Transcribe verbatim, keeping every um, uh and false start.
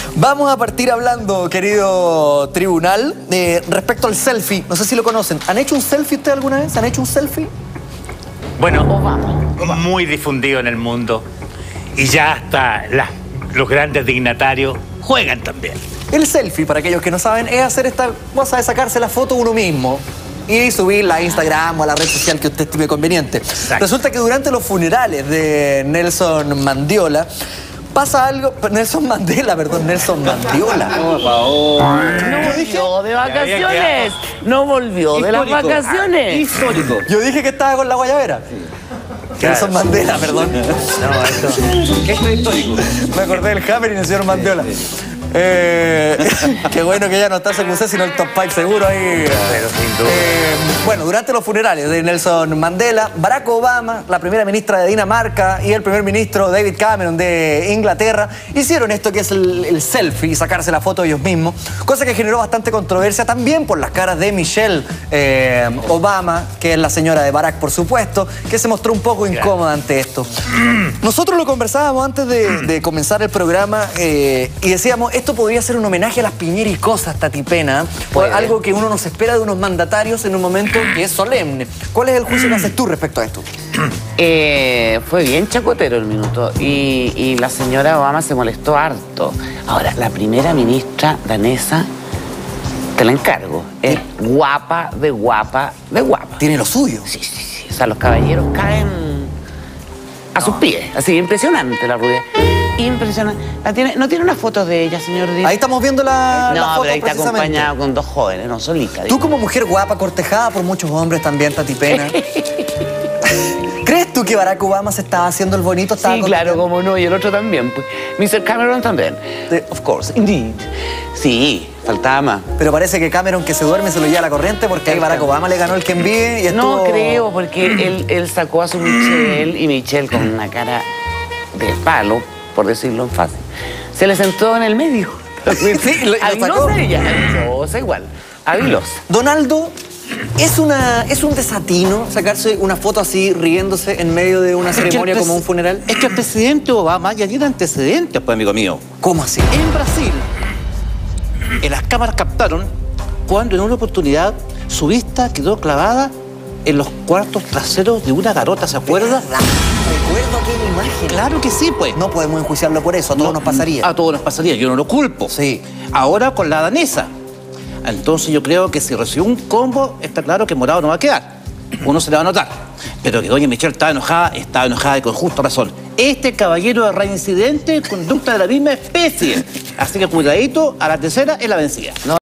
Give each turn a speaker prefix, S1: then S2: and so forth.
S1: Vamos a partir hablando, querido tribunal, eh, respecto al selfie. No sé si lo conocen. ¿Han hecho un selfie ustedes alguna vez? ¿Han hecho un selfie?
S2: Bueno, Obama. Muy difundido en el mundo. Y ya hasta la, los grandes dignatarios juegan también.
S1: El selfie, para aquellos que no saben, es hacer esta cosa de sacarse la foto uno mismo y subirla a Instagram o a la red social que usted estime conveniente. Exacto. Resulta que durante los funerales de Nelson Mandela pasa algo... Nelson Mandela, perdón, Nelson Mandiola.
S3: Por favor.
S4: No volvió de vacaciones. No volvió de las vacaciones.
S3: Histórico.
S1: Yo dije que estaba con la guayabera.
S2: Claro.
S1: Nelson Mandela, perdón.
S2: No, esto...
S3: Esto es histórico.
S1: Me acordé del Hammer y del señor Mandiola. Eh, qué bueno que ya no está C Q C, sino el Top Pipe seguro ahí.
S2: Pero sin duda.
S1: Eh, bueno, durante los funerales de Nelson Mandela, Barack Obama, la primera ministra de Dinamarca y el primer ministro David Cameron de Inglaterra hicieron esto que es el, el selfie, sacarse la foto ellos mismos, cosa que generó bastante controversia también por las caras de Michelle eh, Obama, que es la señora de Barack, por supuesto, que se mostró un poco incómoda ante esto. Nosotros lo conversábamos antes de, de comenzar el programa eh, y decíamos, esto podría ser un homenaje a las piñericosas, Tati Pena, por algo que uno no se espera de unos mandatarios en un momento que es solemne. ¿Cuál es el juicio que haces tú respecto a esto?
S4: Eh, fue bien chacotero el minuto y, y la señora Obama se molestó harto. Ahora, la primera ministra danesa, te la encargo, es guapa de guapa de guapa.
S1: Tiene lo suyo.
S4: Sí, sí, sí. O sea, los caballeros caen a sus pies. Así, impresionante la rubia. Impresionante. La tiene, ¿no tiene unas fotos de ella, señor Díaz?
S1: Ahí estamos viendo la,
S4: no,
S1: la foto
S4: pero ahí está
S1: precisamente.
S4: acompañado con dos jóvenes, no solita.
S1: Tú como mujer guapa, cortejada por muchos hombres también, Tati Pena. ¿Crees tú que Barack Obama se estaba haciendo el bonito? Estaba
S4: Sí, claro, cómo no, y el otro también. Pues. mister Cameron también.
S1: De...
S4: Of course, indeed. Sí, faltaba más.
S1: Pero parece que Cameron, que se duerme, se lo lleva a la corriente porque ahí Barack Obama le ganó el que envíe y estuvo...
S4: No creo, porque él, él sacó a su Michelle y Michelle con una cara de palo, por decirlo en fácil, se le sentó en el medio.
S1: Sí, lo, lo sacó.
S4: Ella, avilosa igual, avilosa.
S1: Donaldo, ¿es, una, ¿es un desatino sacarse una foto así riéndose en medio de una ceremonia como un funeral?
S3: Es que el presidente Obama ya tiene antecedentes, pues, amigo mío.
S1: ¿Cómo así?
S3: En Brasil, en las cámaras captaron cuando en una oportunidad su vista quedó clavada en los cuartos traseros de una garota, ¿se acuerda?
S1: Recuerdo aquella imagen.
S3: Claro que sí, pues.
S1: No podemos enjuiciarlo por eso, a todos
S3: No,
S1: nos pasaría.
S3: A todos nos pasaría, yo no lo culpo.
S1: Sí.
S3: Ahora con la danesa. Entonces yo creo que si recibió un combo, está claro que morado no va a quedar. Uno se le va a notar. Pero que doña Michelle estaba enojada, estaba enojada y con justa razón. Este caballero de reincidente, conducta de la misma especie. Así que cuidadito, a la tercera es la vencida. No.